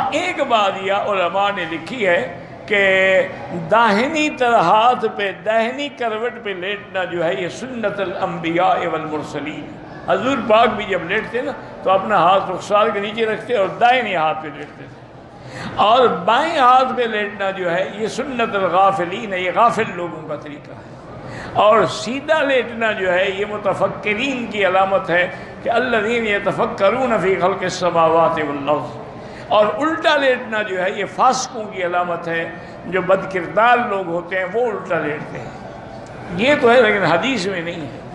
ایک بات یہ علماء نے لکھی ہے کہ داہنی طرح ہاتھ پہ داہنی کروٹ پہ لیٹنا جو ہے یہ سنت الانبیاء والمرسلین. حضور پاک بھی جب لیٹتے نا تو اپنا ہاتھ رخسار کے نیچے رکھتے اور دائیں ہاتھ پہ لیٹتے تھے. اور بائیں ہاتھ پہ لیٹنا جو ہے یہ سنت الغافلین ہے، یہ غافل لوگوں کا طریقہ ہے. اور سیدھا لیٹنا جو ہے یہ متفکرین کی علامت ہے کہ الذین یتفکرون فی خلق السماوات والارض. اور الٹا لیٹنا جو ہے یہ فاسقوں کی علامت ہے، جو بد کردار لوگ ہوتے ہیں وہ الٹا لیٹتے ہیں. یہ تو ہے لیکن حدیث میں نہیں ہے.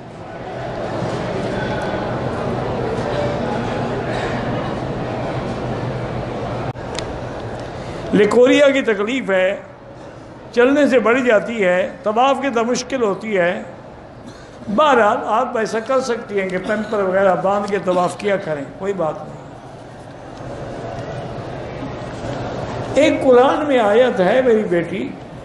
لیکوریا کی تکلیف ہے، چلنے سے بڑھ جاتی ہے، طواف کی تو مشکل ہوتی ہے. بہرحال آپ ایسا کر سکتی ہیں کہ پیمپر وغیرہ باندھ کے طواف کیا کریں، کوئی بات نہیں. ایک قرآن میں آیت ہے میری بیٹی،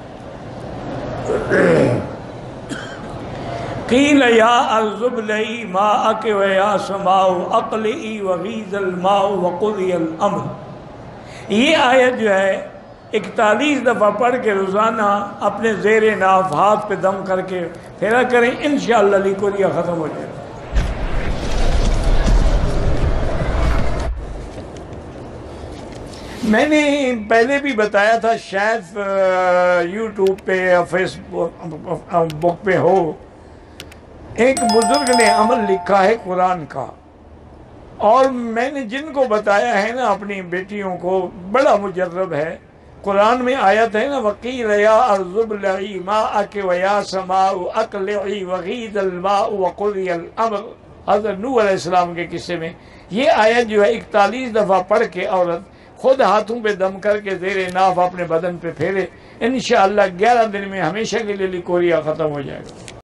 قیل یا ارض ابلعی ماءک ویا سماء اقلعی وغیض الماء وقضی الامر. یہ آیت جو ہے 41 دفعہ پڑھ کے روزانہ اپنے زیر ناف ہاتھ پہ دم کر کے پھیرا کریں، انشاءاللہ لیکوریا ختم ہو جائے گا. میں نے پہلے بھی بتایا تھا، شاید یوٹیوب پہ یا فیس بک پہ ہو. ایک بزرگ نے عمل لکھا ہے قرآن کا، اور میں نے جن کو بتایا ہے نا اپنی بیٹیوں کو، بڑا مجرب ہے. قرآن میں آیت ہے نا وَقِيلَ يَا أَرْضُ ابْلَعِي مَاءَكِ وَيَا سَمَاءُ أَقْلِعِي وَغِيضَ الْمَاءُ وَقُضِيَ الْأَمْرُ. حضرت نوح علیہ السلام کے قصے میں یہ آیت جو ہے 41 دفعہ پڑھ کے عورت خود ہاتھوں پہ دم کر کے زیر ناف اپنے بدن پہ پھیرے، انشاءاللہ 11 دن میں ہمیشہ کے لیے لیکوریا ختم ہو جائے گا.